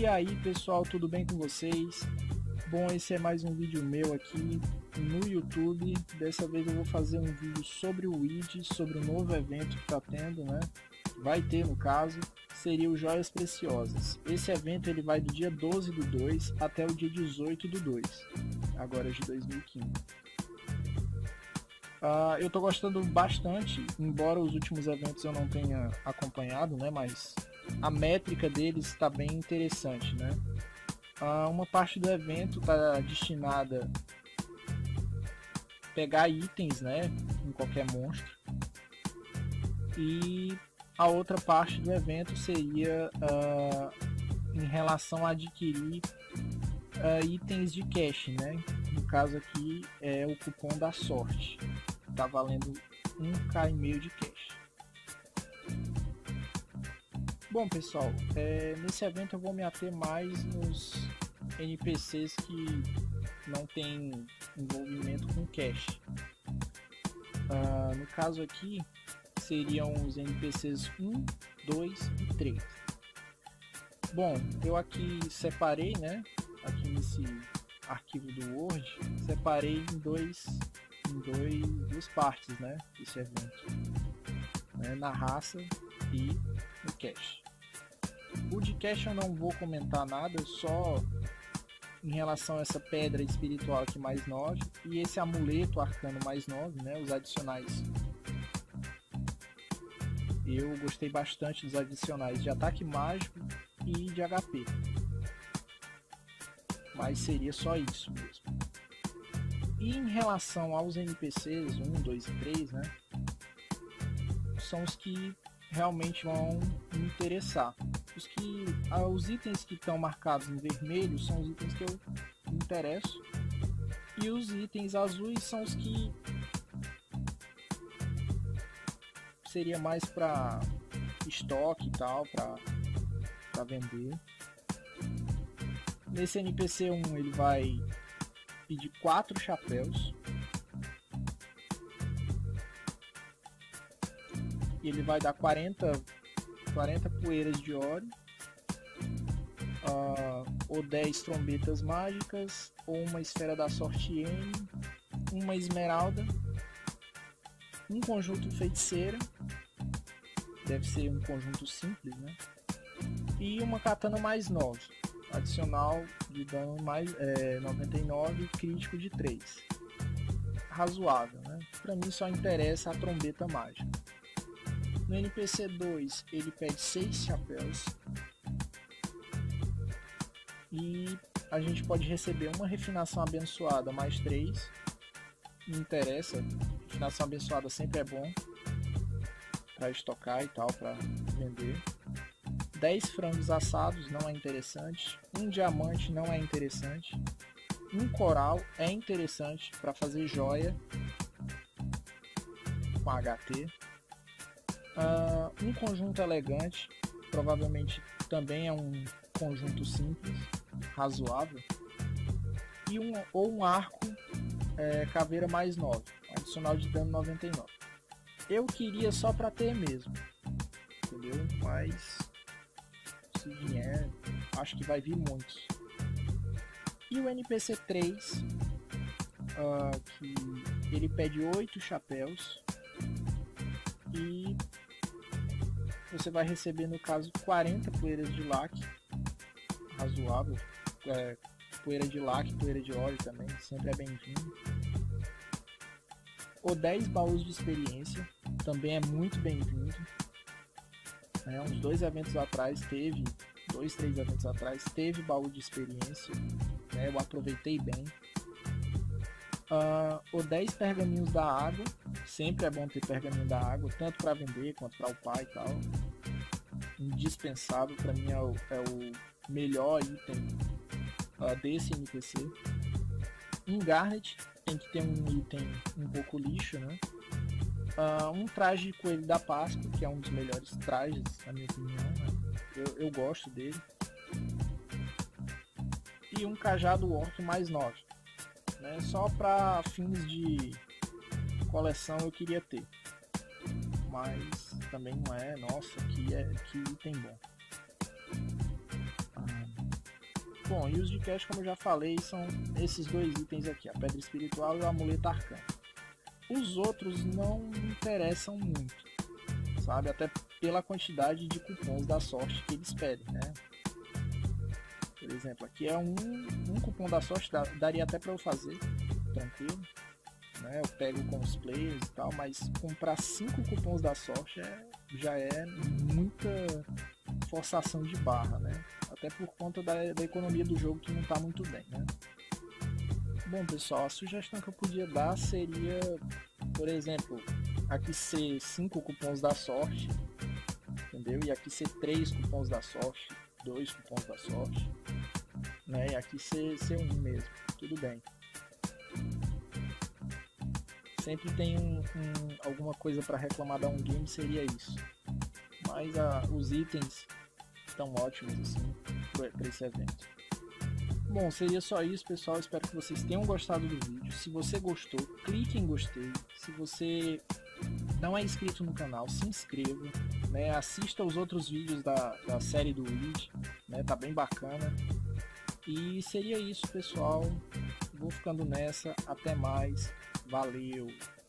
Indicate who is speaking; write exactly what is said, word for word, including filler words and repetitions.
Speaker 1: E aí pessoal, tudo bem com vocês? Bom, esse é mais um vídeo meu aqui no YouTube. Dessa vez eu vou fazer um vídeo sobre o I D, sobre o novo evento que está tendo, né? Vai ter, no caso, seria o Joias Preciosas. Esse evento ele vai do dia doze do dois até o dia dezoito do dois, agora de dois mil e quinze. Uh, eu tô gostando bastante, embora os últimos eventos eu não tenha acompanhado, né? Mas a métrica deles está bem interessante, né? Uh, uma parte do evento está destinada a pegar itens, né, em qualquer monstro, e a outra parte do evento seria uh, em relação a adquirir uh, itens de cash, né? No caso aqui é o cupom da sorte, tá valendo um k e meio de cash. Bom pessoal, é, nesse evento eu vou me ater mais nos N P Cs que não tem envolvimento com cash. Uh, no caso aqui seriam os N P Cs um, dois e três. Bom, eu aqui separei, né, aqui nesse arquivo do Word, separei em dois, em dois, duas partes, né, desse evento, né, na raça e no cash. O de cash eu não vou comentar nada, só em relação a essa pedra espiritual aqui mais nove e esse amuleto arcano mais nove, né, os adicionais. Eu gostei bastante dos adicionais de ataque mágico e de H P, mas seria só isso mesmo. E em relação aos N P Cs um, dois e três, né, são os que realmente vão me interessar. Os, que, ah, os itens que estão marcados em vermelho são os itens que eu me interesso, e os itens azuis são os que seria mais para estoque e tal, para vender. Nesse N P C um ele vai pedir quatro chapéus, e ele vai dar quarenta poeiras de óleo, uh, ou dez trombetas mágicas, ou uma esfera da sorte N, uma esmeralda, um conjunto feiticeira, deve ser um conjunto simples, né? E uma katana mais nove, adicional de dano mais é, noventa e nove, crítico de três. Razoável, né? Para mim só interessa a trombeta mágica. No N P C dois ele pede seis chapéus, e a gente pode receber uma refinação abençoada mais três. Não interessa, refinação abençoada sempre é bom para estocar e tal, para vender. dez frangos assados não é interessante, um diamante não é interessante, um coral é interessante para fazer joia com H T. Uh, um conjunto elegante, provavelmente também é um conjunto simples, razoável, e um, ou um arco é, caveira mais nove, adicional de dano noventa e nove. Eu queria só para ter mesmo, entendeu? Mas se vier, acho que vai vir muitos. E o N P C três, uh, que ele pede oito chapéus, e você vai receber, no caso, quarenta poeiras de lac, razoável, é, poeira de lac, poeira de óleo também, sempre é bem-vindo. Ou dez baús de experiência, também é muito bem-vindo. É, uns dois eventos atrás teve, dois, três eventos atrás, teve baú de experiência, né, eu aproveitei bem. Uh, ou dez pergaminhos da água, sempre é bom ter pergaminho da água, tanto para vender quanto para upar e tal. Indispensável, para mim é o, é o melhor item uh, desse N P C. Um Garnet, tem que ter um item um pouco lixo, né? Uh, um traje de coelho da Páscoa, que é um dos melhores trajes, na minha opinião, né? eu, eu gosto dele. E um cajado orco mais nove. Né, só para fins de coleção eu queria ter, mas também não é, nossa, que é que item bom. Ah, Bom, e os de cash, como eu já falei, são esses dois itens aqui, a Pedra Espiritual e o Amuleto Arcano. Os outros não me interessam muito, sabe? Até pela quantidade de cupons da sorte que eles pedem, né? Por exemplo, aqui é um, um cupom da sorte, dá, daria até para eu fazer, tranquilo. Né? Eu pego com os players e tal, mas comprar cinco cupons da sorte é, já é muita forçação de barra, né? Até por conta da, da economia do jogo que não está muito bem, né? Bom, pessoal, a sugestão que eu podia dar seria, por exemplo, aqui ser cinco cupons da sorte, entendeu? E aqui ser três cupons da sorte, dois cupons da sorte, né? E aqui ser, ser um mesmo, tudo bem. Sempre tem um, um, alguma coisa para reclamar da um game, seria isso. Mas a, os itens estão ótimos assim para esse evento. Bom, seria só isso, pessoal. Espero que vocês tenham gostado do vídeo. Se você gostou, clique em gostei. Se você não é inscrito no canal, se inscreva, né? Assista os outros vídeos da, da série do Weed, né? Tá bem bacana. E seria isso, pessoal. Vou ficando nessa. Até mais. Valeu!